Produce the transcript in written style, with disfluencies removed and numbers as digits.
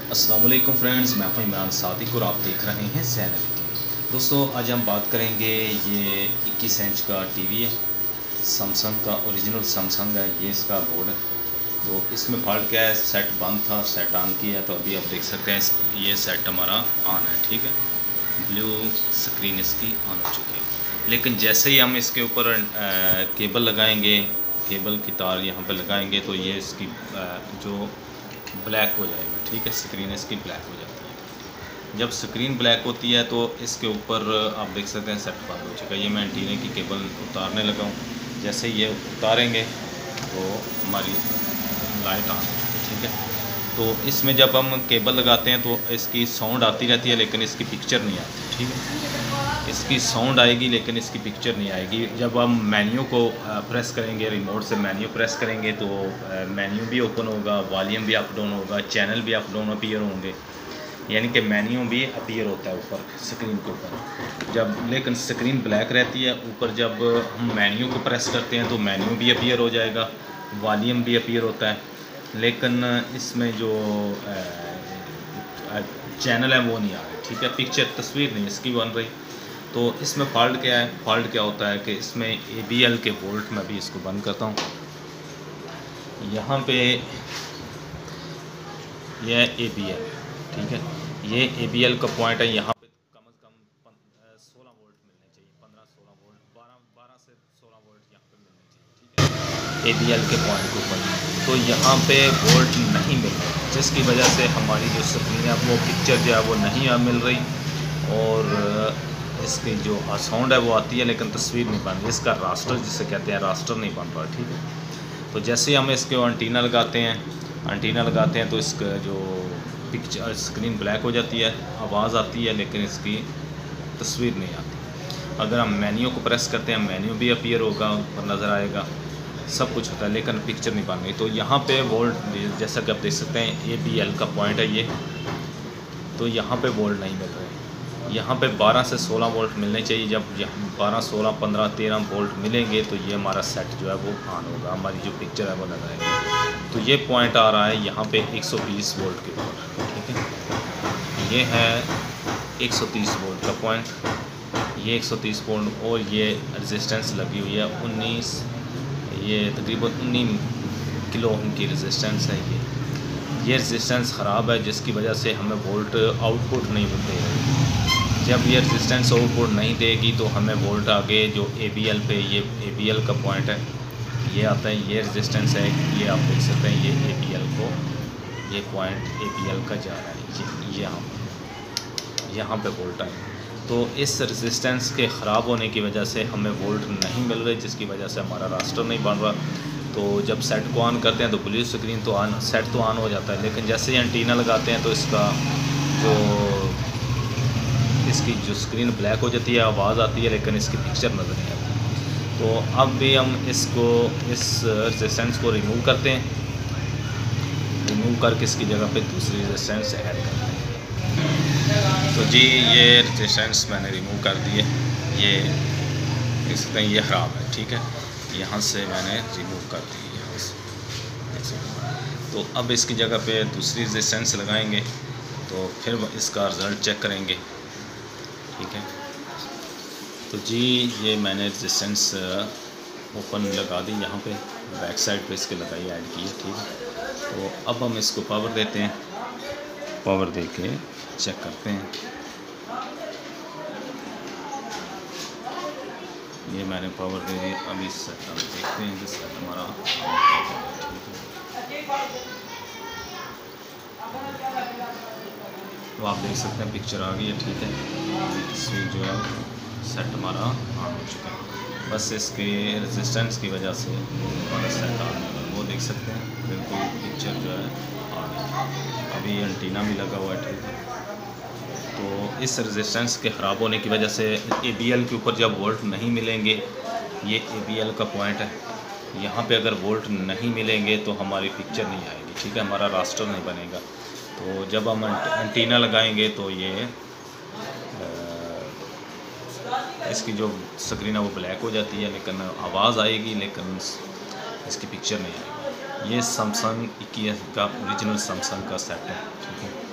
अस्सलाम वालेकुम फ्रेंड्स, मैं हूं इमरान सादिक और आप देख रहे हैं ज़ैन। दोस्तों, आज हम बात करेंगे, ये 21 इंच का टीवी है, सैमसंग का ओरिजिनल सैमसंग है। ये इसका बोर्ड है। तो इसमें फॉल्ट क्या है, सेट बंद था, सेट ऑन किया तो अभी आप देख सकते हैं ये सेट हमारा ऑन है। ठीक है, ब्लू स्क्रीन इसकी ऑन हो चुकी है। लेकिन जैसे ही हम इसके ऊपर केबल लगाएंगे, केबल की तार यहाँ पर लगाएंगे तो ये इसकी जो ब्लैक हो जाएगा। ठीक है, स्क्रीन इसकी ब्लैक हो जाती है। जब स्क्रीन ब्लैक होती है तो इसके ऊपर आप देख सकते हैं सेट बंद हो चुका है। ये मैं एंटीने की केबल उतारने लगा हूँ। जैसे ये उतारेंगे तो हमारी लाइट ऑन हो चुकी है। ठीक है, तो इसमें जब हम केबल लगाते हैं तो इसकी साउंड आती रहती है, लेकिन इसकी पिक्चर नहीं आती। ठीक है, इसकी साउंड आएगी लेकिन इसकी पिक्चर नहीं आएगी। जब हम मेन्यू को प्रेस करेंगे, रिमोट से मेन्यू प्रेस करेंगे तो मेन्यू भी ओपन होगा, वॉल्यूम भी अप डाउन होगा, चैनल भी अप डाउन अपीयर होंगे, यानी कि मेन्यू भी अपीयर होता है ऊपर स्क्रीन के ऊपर। जब लेकिन स्क्रीन ब्लैक रहती है, ऊपर जब हम मेन्यू को प्रेस करते हैं तो मेन्यू भी अपीयर हो जाएगा, वॉल्यूम भी अपीयर होता है, लेकिन इसमें जो चैनल है वो नहीं आ रही। ठीक है, पिक्चर तस्वीर नहीं इसकी बन रही। तो इसमें फॉल्ट क्या है, फॉल्ट क्या होता है कि इसमें ABL के वोल्ट में भी इसको बंद करता हूँ। यहाँ पे यह ABL, ठीक है, ये ABL का पॉइंट है। यहाँ पे कम से कम 16 वोल्ट मिलने चाहिए, 15-16 वोल्ट, 12 से 16 वोल्ट यहाँ पे मिलने चाहिए। ठीक है, ABL के पॉइंट के ऊपर। तो यहाँ पे वोल्ट नहीं मिल रहा, जिसकी वजह से हमारी जो स्क्रीन है वो पिक्चर जो है वो नहीं मिल रही, और इसकी जो साउंड है वो आती है लेकिन तस्वीर नहीं बन रही। इसका रास्टर जिसे कहते हैं, रास्टर नहीं बन रहा। ठीक है, तो जैसे ही हम इसके एंटीना लगाते हैं तो इसका जो पिक्चर स्क्रीन ब्लैक हो जाती है, आवाज़ आती है लेकिन इसकी तस्वीर नहीं आती। अगर हम मेन्यू को प्रेस करते हैं, मेन्यू भी अपीयर होगा और नज़र आएगा, सब कुछ होता है, लेकिन पिक्चर नहीं बन रही। तो यहाँ पे वोल्ट, जैसा कि आप देख सकते हैं, ABL का पॉइंट है ये, तो यहाँ पे वोल्ट नहीं मिल रहे। यहाँ पे 12 से 16 वोल्ट मिलने चाहिए। जब 12, 16, 15, 13 वोल्ट मिलेंगे तो ये हमारा सेट जो है वो ऑन होगा, हमारी जो पिक्चर है वो लगाएगी। तो ये पॉइंट आ रहा है यहाँ पे 120 वोल्ट के ऊपर। ठीक है, ये है 130 वोल्ट का पॉइंट, ये 130 वोल्ट, और ये रेजिस्टेंस लगी हुई है 19, ये तकरीबन 19 किलो ओम की रेजिस्टेंस है। ये रेजिस्टेंस ख़राब है, जिसकी वजह से हमें वोल्ट आउटपुट नहीं दे रही। जब ये रेजिस्टेंस आउटपुट नहीं देगी तो हमें वोल्ट आगे जो ABL पे, ये ABL का पॉइंट है, ये आता है, ये रेजिस्टेंस है, ये आप देख सकते हैं, ये ABL को, ये पॉइंट ABL का जा रहा है, ये यहाँ पे वोल्ट है। तो इस रेजिस्टेंस के ख़राब होने की वजह से हमें वोल्ट नहीं मिल रहे, जिसकी वजह से हमारा रास्टर नहीं बन रहा। तो जब सेट को ऑन करते हैं तो ब्लू स्क्रीन तो ऑन, सेट तो ऑन हो जाता है, लेकिन जैसे ही एंटीना लगाते हैं तो इसकी जो स्क्रीन ब्लैक हो जाती है, आवाज़ आती है लेकिन इसकी पिक्चर नज़र नहीं आती। तो अब भी हम इस रेजिस्टेंस को रिमूव करते हैं, रिमूव करके इसकी जगह पे दूसरी रेजिस्टेंस ऐड करते हैं। तो जी, ये रेजिस्टेंस मैंने रिमूव कर दी है, ये देख सकते हैं, ये ख़राब है। ठीक है, यहाँ से मैंने रिमूव कर दी है, यहाँ से देख सकते हैं। तो अब इसकी जगह पे दूसरी रेजिस्टेंस लगाएंगे तो फिर इसका रिज़ल्ट चेक करेंगे। ठीक है, तो जी, ये मैंने रेजिस्टेंस ओपन लगा दी, यहाँ पे बैक साइड पे इसके लगाई, ऐड की है। ठीक है, तो अब हम इसको पावर देते हैं, पावर दे के चेक करते हैं। ये मैंने पावर दे दी, अभी सेट हम देखते हैं कि सेट हमारा। तो आप देख सकते हैं पिक्चर आ गई है। ठीक है, तस्वीर जो है सेट हमारा ऑन हो चुका है, बस इसके रेजिस्टेंस की वजह से हमारा सेट ऑन होगा, वो देख सकते हैं, बिल्कुल पिक्चर जो है ऑन है। अभी एंटीना भी लगा हुआ है। ठीक है, तो इस रेजिस्टेंस के ख़राब होने की वजह से ABL के ऊपर जब वोल्ट नहीं मिलेंगे, ये ABL का पॉइंट है, यहाँ पे अगर वोल्ट नहीं मिलेंगे तो हमारी पिक्चर नहीं आएगी। ठीक है, हमारा रास्टर नहीं बनेगा। तो जब हम एंटीना लगाएंगे तो ये इसकी जो स्क्रीन है वो ब्लैक हो जाती है, लेकिन आवाज़ आएगी लेकिन इसकी पिक्चर नहीं आएगी। ये सैमसंग 21 का ओरिजिनल सैमसंग का सेट है। ठीक है।